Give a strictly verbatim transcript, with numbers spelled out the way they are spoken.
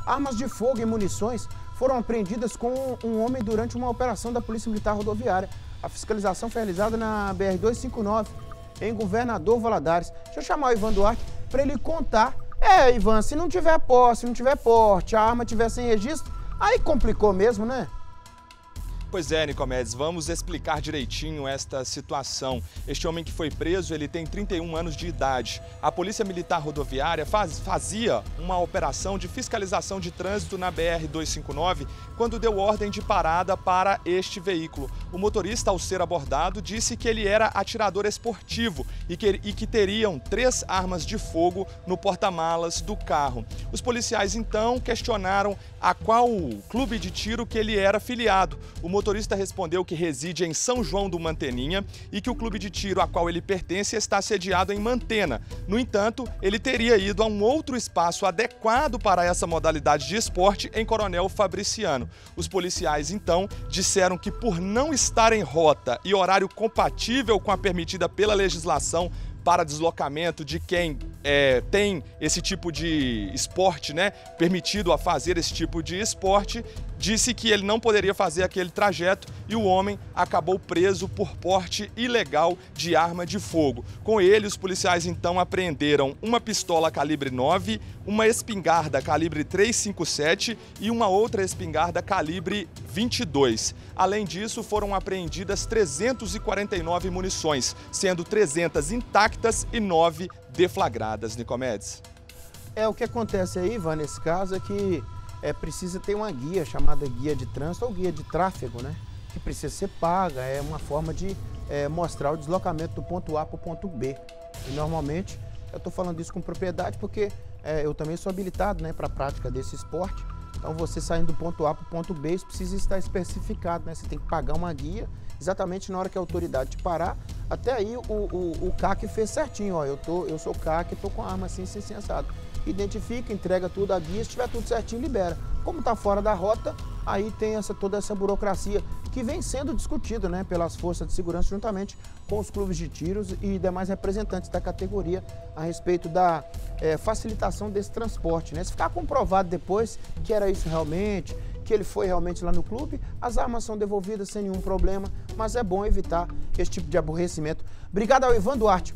Armas de fogo e munições foram apreendidas com um homem durante uma operação da Polícia Militar Rodoviária. A fiscalização foi realizada na B R duzentos e cinquenta e nove, em Governador Valadares. Deixa eu chamar o Ivan Duarte para ele contar. É, Ivan, se não tiver posse, se não tiver porte, a arma tiver sem registro, aí complicou mesmo, né? Pois é, Nicomedes, vamos explicar direitinho esta situação. Este homem que foi preso, ele tem trinta e um anos de idade. A Polícia Militar Rodoviária faz, fazia uma operação de fiscalização de trânsito na B R duzentos e cinquenta e nove quando deu ordem de parada para este veículo. O motorista, ao ser abordado, disse que ele era atirador esportivo e que, e que teriam três armas de fogo no porta-malas do carro. Os policiais, então, questionaram a qual clube de tiro que ele era filiado. O O motorista respondeu que reside em São João do Manteninha e que o clube de tiro a qual ele pertence está sediado em Mantena. No entanto, ele teria ido a um outro espaço adequado para essa modalidade de esporte em Coronel Fabriciano. Os policiais, então, disseram que por não estar em rota e horário compatível com a permitida pela legislação para deslocamento de quem é, tem esse tipo de esporte, né, permitido a fazer esse tipo de esporte, disse que ele não poderia fazer aquele trajeto e o homem acabou preso por porte ilegal de arma de fogo. Com ele, os policiais então apreenderam uma pistola calibre nove, uma espingarda calibre trezentos e cinquenta e sete e uma outra espingarda calibre vinte e dois. Além disso, foram apreendidas trezentas e quarenta e nove munições, sendo trezentas intactas e nove deflagradas, Nicomedes. É, o que acontece aí, Ivan, nesse caso é que é, precisa ter uma guia chamada guia de trânsito ou guia de tráfego, né? Que precisa ser paga, é uma forma de é, mostrar o deslocamento do ponto A para o ponto B. E normalmente, eu estou falando isso com propriedade porque é, eu também sou habilitado, né, para a prática desse esporte. Então você saindo do ponto A para o ponto B, isso precisa estar especificado, né? Você tem que pagar uma guia exatamente na hora que a autoridade te parar. Até aí o, o, o C A C fez certinho, ó, eu, tô, eu sou C A C, estou com a arma assim, assim, assim, assado. Identifica, entrega tudo a guia, se tiver tudo certinho, libera. Como está fora da rota, aí tem essa, toda essa burocracia que vem sendo discutida, né, pelas forças de segurança juntamente com os clubes de tiros e demais representantes da categoria a respeito da é, facilitação desse transporte, né? Se ficar comprovado depois que era isso realmente, que ele foi realmente lá no clube, as armas são devolvidas sem nenhum problema, mas é bom evitar esse tipo de aborrecimento. Obrigado ao Ivan Duarte.